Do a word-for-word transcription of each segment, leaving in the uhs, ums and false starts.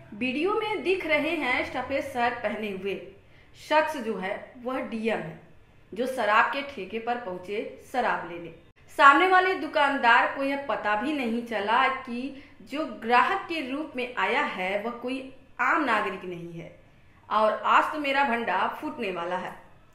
Video में दिख रहे हैं सफेद शर्ट पहने हुए शख्स जो है वह डीएम है, जो शराब के ठेके पर पहुंचे शराब लेने। सामने वाले दुकानदार को यह पता भी नहीं चला कि जो ग्राहक के रूप में आया है वह कोई आम नागरिक नहीं है और आज तो मेरा भंडा फूटने वाला है।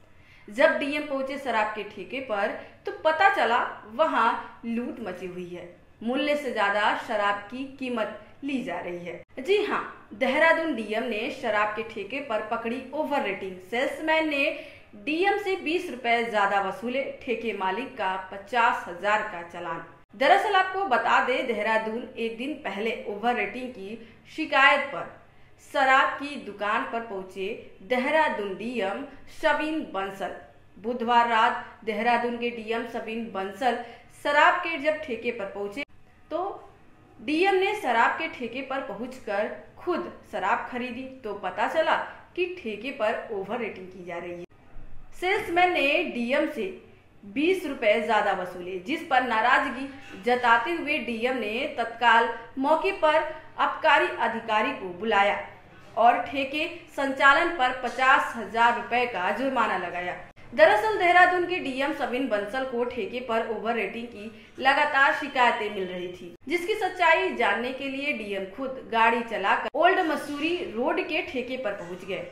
जब डीएम पहुंचे शराब के ठेके पर तो पता चला वहां लूट मची हुई है। मूल्य से ज्यादा शराब की कीमत ली जा रही है। जी हाँ, देहरादून डीएम ने शराब के ठेके पर पकड़ी ओवर रेटिंग। सेल्समैन ने डीएम से बीस रुपए ज्यादा वसूले, ठेके मालिक का पचास हजार का चालान। दरअसल आपको बता दे, देहरादून एक दिन पहले ओवर रेटिंग की शिकायत पर शराब की दुकान पर पहुंचे देहरादून डीएम शबीन बंसल। बुधवार रात देहरादून के डीएम शबीन बंसल शराब के जब ठेके पर पहुंचे तो डीएम ने शराब के ठेके पर पहुंचकर खुद शराब खरीदी तो पता चला कि ठेके पर ओवर रेटिंग की जा रही है। सेल्समैन ने डीएम से बीस रुपए ज्यादा वसूले, जिस पर नाराजगी जताते हुए डीएम ने तत्काल मौके पर आबकारी अधिकारी को बुलाया और ठेके संचालन पर पचास हजार रुपए का जुर्माना लगाया। दरअसल देहरादून के डीएम शबीन बंसल को ठेके पर ओवर रेटिंग की लगातार शिकायतें मिल रही थी, जिसकी सच्चाई जानने के लिए डीएम खुद गाड़ी चलाकर ओल्ड मसूरी रोड के ठेके पर पहुंच गए।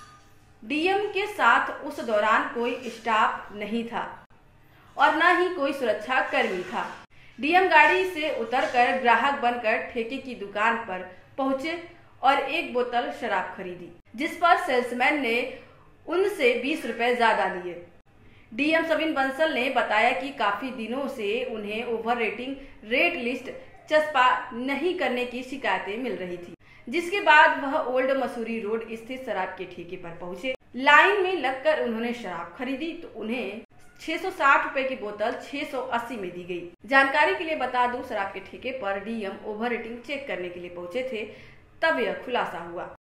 डीएम के साथ उस दौरान कोई स्टाफ नहीं था और न ही कोई सुरक्षा कर्मी था। डीएम गाड़ी से उतरकर ग्राहक बनकर ठेके की दुकान पर पहुंचे और एक बोतल शराब खरीदी, जिस पर सेल्समैन ने उनसे बीस रुपए ज्यादा लिए। डीएम शबीन बंसल ने बताया कि काफी दिनों से उन्हें ओवर रेटिंग रेट लिस्ट चस्पा नहीं करने की शिकायतें मिल रही थी, जिसके बाद वह ओल्ड मसूरी रोड स्थित शराब के ठेके पर पहुंचे। लाइन में लगकर उन्होंने शराब खरीदी तो उन्हें छह सौ साठ रुपए की बोतल छह सौ अस्सी में दी गई। जानकारी के लिए बता दूं, शराब के ठेके पर डीएम ओवर रेटिंग चेक करने के लिए पहुंचे थे, तब यह खुलासा हुआ।